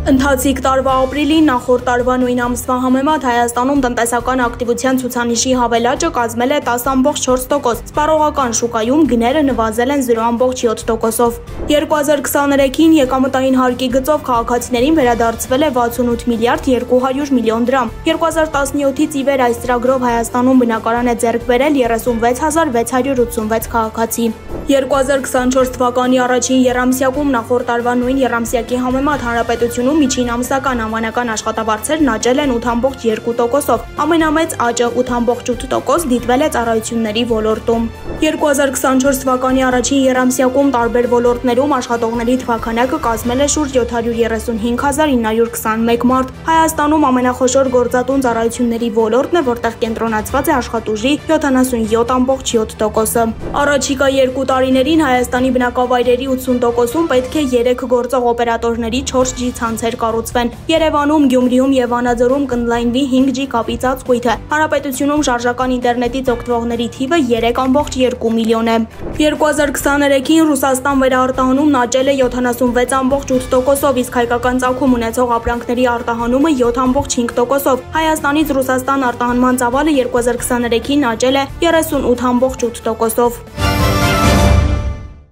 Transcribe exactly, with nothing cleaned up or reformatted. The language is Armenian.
Ընթացիկ տարվա ապրիլին նախորդ տարվա նույն ամսվա համեմատ Հայաստանում տնտեսական ակտիվության ցուցանիշի հավելաճը կազմել է տասը ամբողջ չորս տոկոս, սպառողական շուկայում գները նվազել են զրո ամբողջ յոթ տոկոսով։ երկու հազար քսաներեքին եկամտային հարկի գծով քաղաքացիներին վերադարձվել է վաթսունութ միլիարդ երկու հարյուր միլիոն դրամ։ երկու հազար տասնյոթից ի վեր այս ծրագրով Հայաստանում բնակարան է ձեռք բերել երեսունվեց հազար վեց հարյուր ութսունվեց քաղաքացի։ երկու հազար քսանչորս թվականի առաջին եռամսյակում նախորդ տարվա նույն եռամսյակի համեմատ հանրապետությունում միջին ամսական անվանական աշխատավարձերն աճել են ութ ամբողջ երկու տոկոսով, ամենամեծ աճը ութ ամբողջ ութ տոկոս դիտվել է ծառայությունների ոլորտում։ երկու հազար քսանչորս թվականի առաջին եռամսյակում տարբեր ոլորտներում աշխատողների թվաքանակը կազմել է շուրջ յոթ հարյուր երեսունհինգ հազար ինը հարյուր քսանմեկ մարդ։ Հայաստանում ամենախոշոր գործատուն ծառայությունների ոլորտն է, որտեղ կենտրոնացված է աշխատուժի յոթանասունյոթ ամբողջ յոթ տոկոսը։ Առաջիկա երկու տարիներին Հայաստանի բնակավայրերի ութսուն տոկոսում պետք է երեք գործող օպերատորների չորս ջի ցանցեր կառուցվեն։ Երևանում, Գյումրիում եւ Վանաձորում կընդլայնվի հինգ ջի կապի ծածկույթը։ Հանրապետությունում շարժական ինտերնետից օգտվողների թիվը երեք ամբողջ երկու միլիոն է։ երկու հազար քսաներեքին Ռուսաստան վերարտահանումն աճել է յոթանասունվեց ամբողջ ութ տոկոսով, իսկ հայկական ծագում ունեցող ապրանքների արտահանումը յոթ ամբողջ հինգ տոկոսով։ Հայաստանից Ռուսաստան արտահանման ծավալը երկու հազար քսաներեքին աճել է երեսունութ ամբողջ ութ տոկոսով։